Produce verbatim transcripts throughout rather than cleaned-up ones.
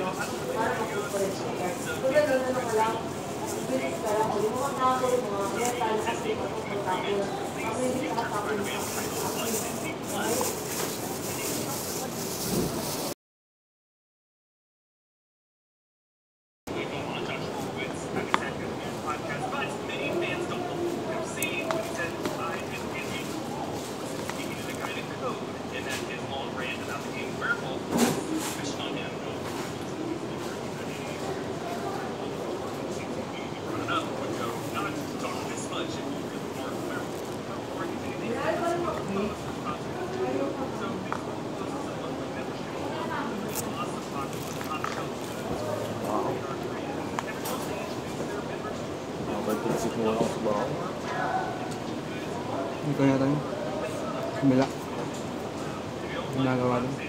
para mag-correct siya. Kung gano'n, ano ka lang, bilis ka lang. Kung mo makakawin mo, kaya tayo kasi matapos. Ako hindi nakatapos sa akin. Ito yata yun. Kumila. Ginagawa doon.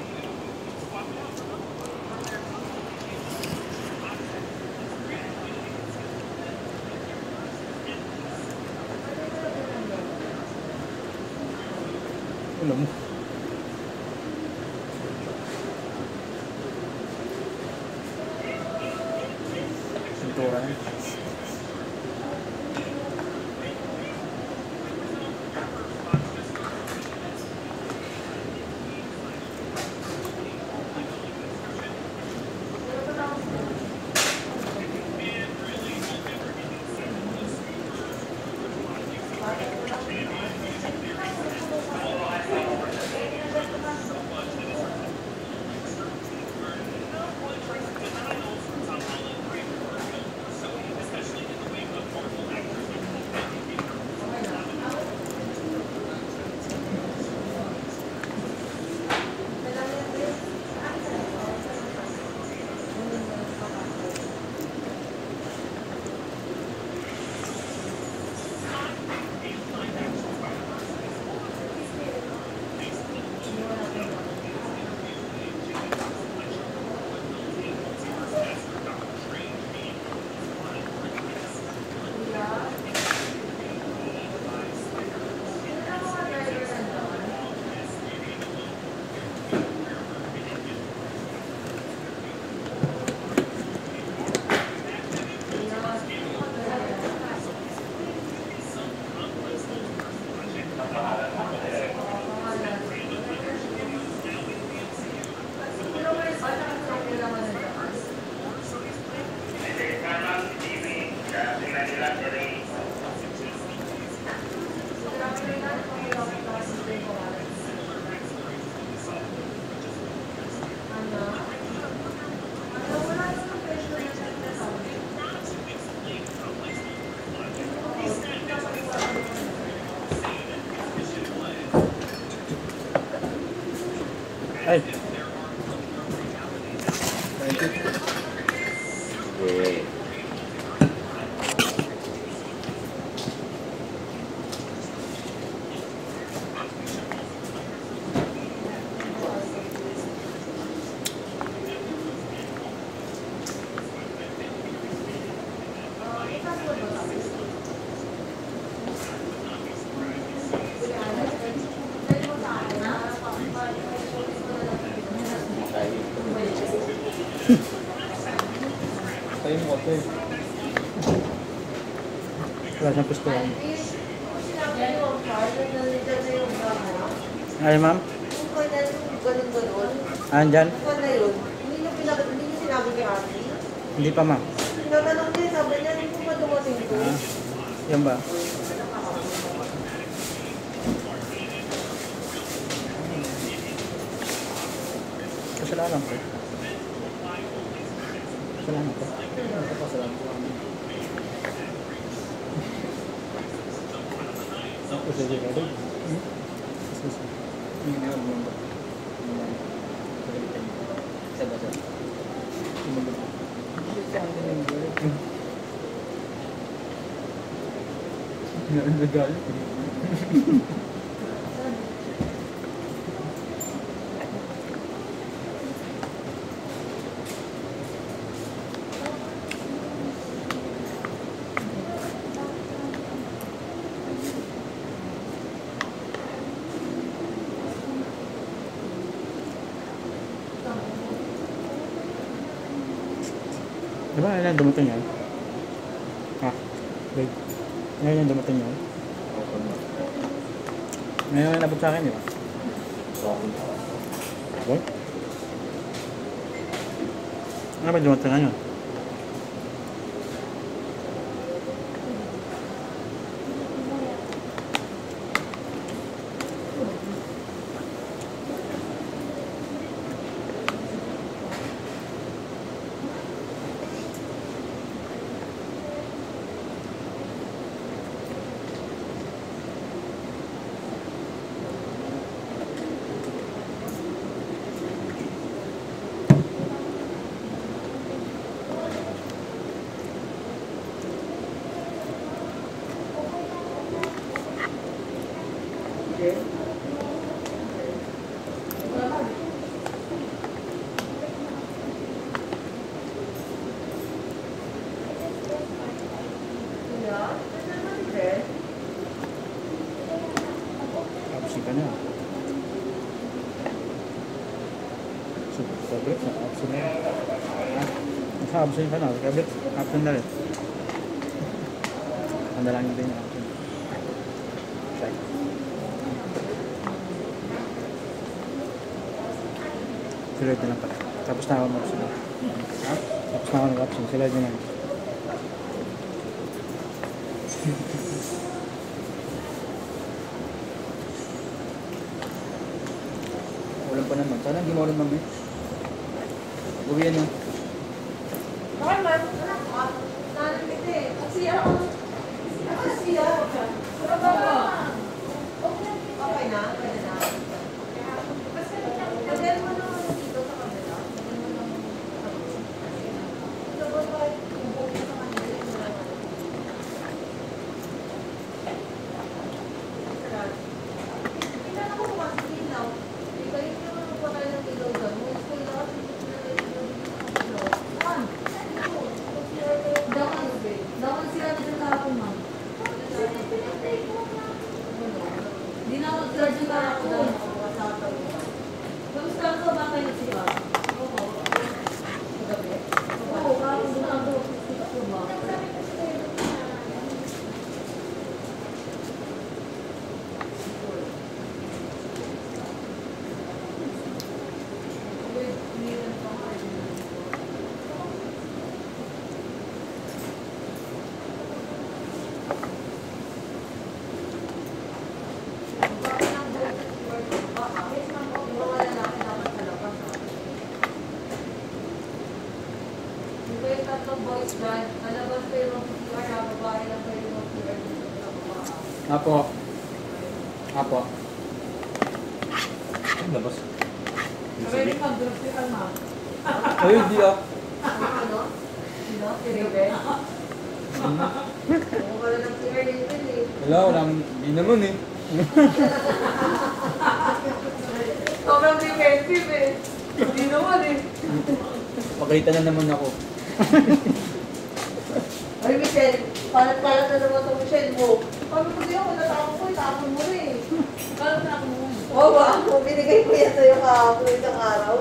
Alam mo. Sintura yan. Ay. Thank you. Okay. Tayo mo ito eh. Wala siyang pusto yan. Ay, ma'am? Andyan? Hindi niyo sinabi kay Ate? Hindi pa, ma'am. Tinatanong niya, sabi niya, hindi po ba dumating ko? Ah, yan ba? Kasalanan ko. Kasalanan ko. Kasalanan ko. Ako sa J K D. Susi. Hindi na ako ba? Isa ba siya? Hindi ba? Isa ang ganyan. Nagalit. Diba, ngayon dumating yan? Ha? Wait. Ngayon yung dumating yan? Ngayon yung nabot sa akin, di ba? Okay. Ano ba dumating ngayon? Absent ka na. So, tablet, absent na. Nasa absent ka na. Tablet, absent na rin. Ang dalangin din yung absent. Check. Sila din lang pala. Tapos na ako mag-absent. Tapos na ako mag-absent. Sila din lang. Ulan pa naman. Sana hindi mo ulan mami. Uwian yun. Okay man, anak ka. Nanamit eh. At siya ako. At siya. Ano ba ba? Okay na? Okay na? Pagyan mo naman dito sa kanila. Ano ba ba yung buong sa kanila? Kailangan ko kumasok ilaw. Ikaw yung naman magpakain ng ilaw dyan. Mo yung school lahat. Dapat sila na sa kahapon, ma'am. Hindi na ako charge yung kahapon. Kamusta ka ba kayo nagsipa? Oo. Oo, kahapon doon ako. Ito ba? Boys drive, alabas kayo ng P R, babae lang kayo ng P R dito sa baba. Apo. Apo. Ang labas. Pwede mag-drop si Alma. Ay, hindi ah. Ano? Sino? Si Rebe? Kung wala ng P R dito eh. Wala, walang, hindi naman eh. Sobrang defensive eh. Hindi naman eh. Pakita na naman ako. Ay, Michelle, palat-palat na naman ito, Michelle mo. Sabi ko sa'yo, kung natapon ko, itapon mo na eh. Kala na ako mo. Oo ba? Kung binigay ko yan sa'yo kahapon isang araw.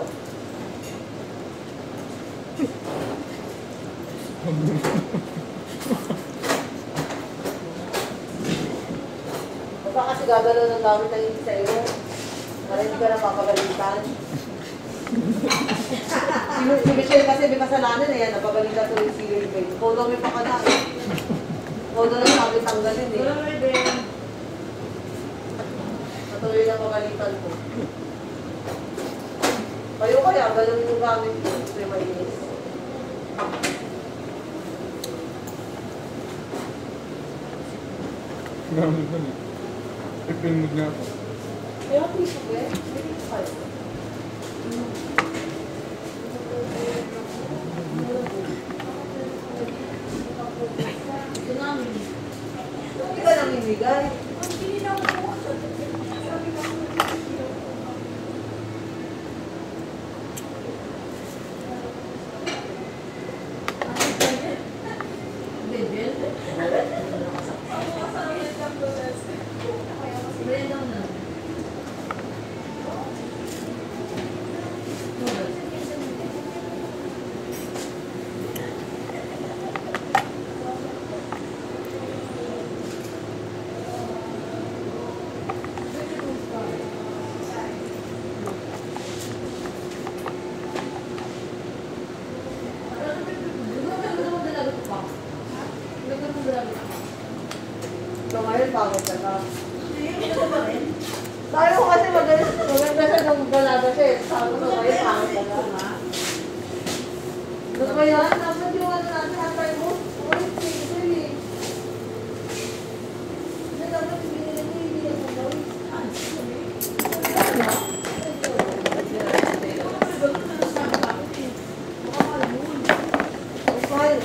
Baka kasi gagalaw ng gamit ng hindi sa'yo. Para hindi ka na papagalitan. Si si Michelle kasi may kasalanan na yan, napagalitan to yung si Rebe. Ikaw daw may pakala eh. Ikaw daw lang sabi tanggalin eh. Walang Rebe. Natuloy na pagalitan ko. Kayo kaya, galawin yung gamit ko. Ito yung mainis. Gamit ko na. I-film niya ako. Ewan ko ito eh. Hindi ko kayo. Ito namin. Hindi ka namimigay. Hindi na ako. Bebel? Brenda na. pangit ka na. Sabi ko kasi magaling, maganda siya nung dalaga siya eh. Sabi ko ngayon, pangit ka na. Ano ba yan? Dapat yung ano natin, hatay mo. Uy, sige, eh. Hindi, dapat ibinili mo, ibinili mo, boy. Fine.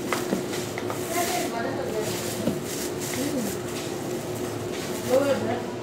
Lower breath.